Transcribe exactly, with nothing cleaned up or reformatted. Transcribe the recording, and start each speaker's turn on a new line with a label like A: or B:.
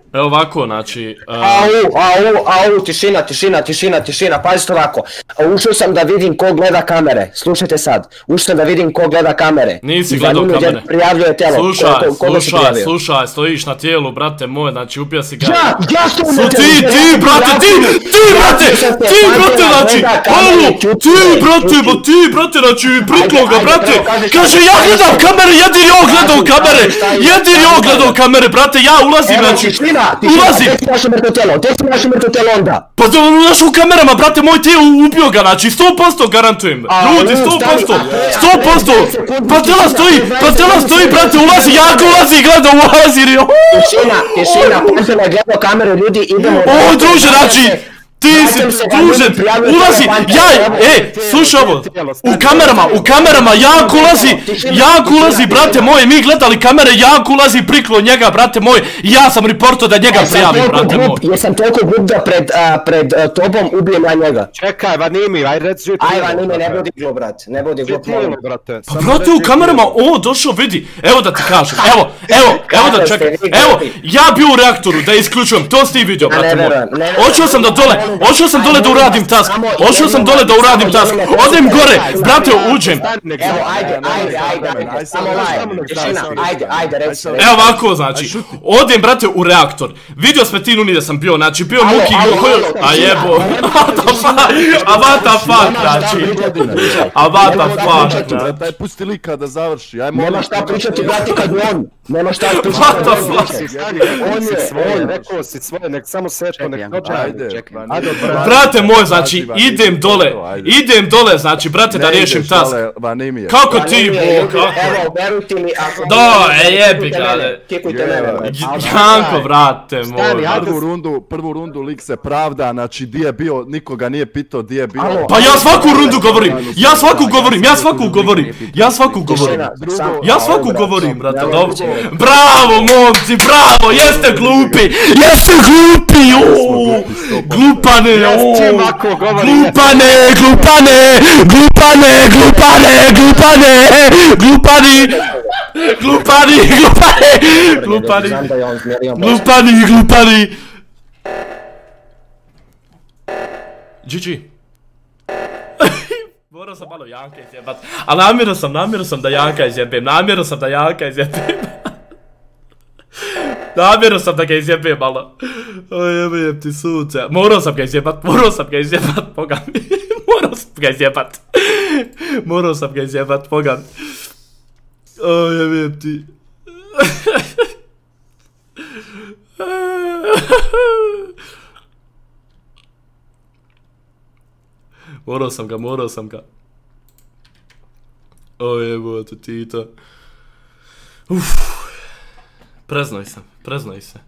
A: Evo ovako, znači...
B: Au, au, au, tišina, tišina, tišina, tišina, pazite ovako. Ušao sam da vidim ko gleda kamere, slušajte sad. Ušao sam da vidim ko gleda kamere.
A: Nisi gledao kamere.
B: Prijavljuje telo.
A: Slušaj, slušaj, slušaj, stojiš na tijelu, brate moj, znači upija si ga...
B: Ja, ja što
A: umete! Ti, ti, brate, ti, ti, brate, ti, brate, znači, alo, ti, brate, ba ti, brate, znači, priklo ga, brate, kaže, ja gledam kamere, jedini on gledao kamere, jedini on gledao kamere, brate, ja ulazim, znači, ulazim!
B: Gdje si našo mrtvo telo, gdje si našo mrtvo telo onda?
A: Pa da znaš u kamerama, brate, moj tijel ubio ga, znači, sto posto garantujem, ljudi, sto posto, sto posto, pa tela stoji, pa tela stoji, brate, ulazi, jako ulazi, gleda, ulazi,
B: tišina, tišina, Pantela je gledao kameru, ljudi, idemo...
A: O, druže, znači, ti si dužen, ulazi, ja, e, slušaj ovo, u kamerama, u kamerama, jako ulazi, jako ulazi, brate moj, mi gledali kamere, jako ulazi priklo njega, brate moj, ja sam reportao da njega prijavim, brate moj.
B: Jesam toliko glup da pred tobom ubijem ja njega.
C: Čekaj, Vanimi, aj reci ti.
B: Aj, Vanimi, ne budi glup, brate, ne budi glup, molim.
A: Pa, brate, u kamerama, o, došao, vidi, evo da ti kažem, evo, evo, evo da čekaj, evo, ja bio u reaktoru da isključujem, to si ti vidio, brate moj. Očeo sam da dole, očeo sam dole da uradim task, očeo sam dole da uradim task, odem gore, brate, uđem.
B: Evo, ajde, ajde, ajde, samo laj, tišina, ajde, ajde, reci.
A: Evo ovako, znači, odem, brate, u reaktor, vidio s Petinu da sam bio, znači, bio Muki, a jebo, a what the fuck, znači, a what the fuck, znači.
D: Daj, pusti lika da završi,
B: nema šta pričati, brate, kad on, nema šta pričati.
A: What the fuck,
C: on je svoje, rekao si svoje, nek samo sečko, nek dođe, ajde,
A: brate moj, znači, idem dole, idem dole, znači, brate, da riješim task. Kako ti, bo, kako?
B: Evo, verujte mi, ako...
A: Da, e, jebi ga, ne.
B: Kikujte mene.
A: Janko, brate, moj.
D: Prvu rundu, prvu rundu lik se pravda, znači, di je bio, nikoga nije pitao di je bio.
A: Pa ja svaku rundu govorim, ja svaku govorim, ja svaku govorim, ja svaku govorim. Ja svaku govorim, brate, dobro. Bravo, momci, bravo, jeste glupi, jeste glupi, ooo, glupane, ooo, glupane, glupane, glupane, glupane, glupane, glupani, glupani, glupani, glupani, glupani, glupani. G G. Morao sam malo Janka izjebat, a namjerno sam, namjerno sam da Janka izjebem, namjerno sam da Janka izjebem. Namjerno sam da ga izjebem malo. Oj, jebem ti suce. Morao sam ga izjebat, morao sam ga izjebat, boga mi. Morao sam ga izjebat. Morao sam ga izjebat, boga mi. Oj, jebem ti. Morao sam ga, morao sam ga. O jebote, Tito. Uff. Preznoj se, preznoj se.